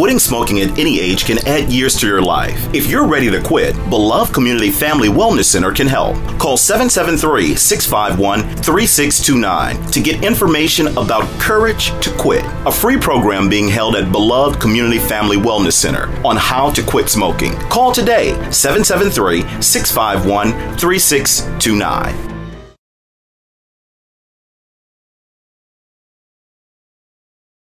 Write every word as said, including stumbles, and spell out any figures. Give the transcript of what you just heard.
Quitting smoking at any age can add years to your life. If you're ready to quit, Beloved Community Family Wellness Center can help. Call seven seven three, six five one, three six two nine to get information about Courage to Quit, a free program being held at Beloved Community Family Wellness Center on how to quit smoking. Call today, seven seven three, six five one, three six two nine.